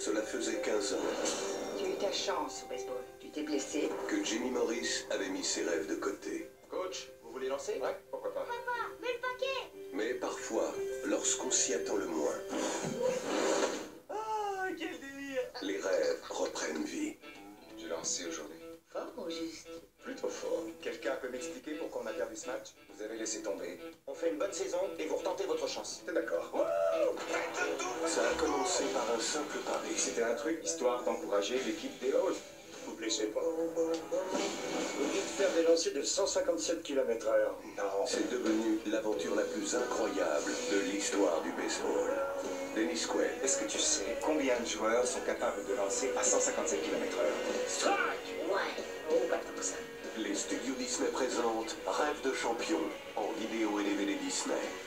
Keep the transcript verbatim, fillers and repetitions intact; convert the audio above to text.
Cela faisait quinze ans Tu as eu ta chance au baseball. Tu t'es blessé. que Jimmy Morris avait mis ses rêves de côté. Coach, vous voulez lancer? Ouais, pourquoi pas. Papa, mets le paquet. Mais parfois, lorsqu'on s'y attend le moins, Ah, quel délire! les rêves reprennent vie. J'ai lancé aujourd'hui. Fort ou juste? Plutôt fort. Quelqu'un peut m'expliquer pourquoi on a perdu ce match? Vous avez laissé tomber. On fait une bonne saison et vous retentez votre chance. T'es d'accord? Ça a commencé par un simple pari. C'était un truc histoire d'encourager l'équipe des Hawks. Vous blessez pas. Vous dites faire des lancers de cent cinquante-sept kilomètres heure. Non. C'est devenu l'aventure la plus incroyable de l'histoire du baseball. Dennis Quaid, Est-ce que tu sais combien de joueurs sont capables de lancer à cent cinquante-sept kilomètres heure? Strike! Ouais. Oh, pas tant que ça. les studios Disney présentent Rêve de champion en vidéo et D V D Disney.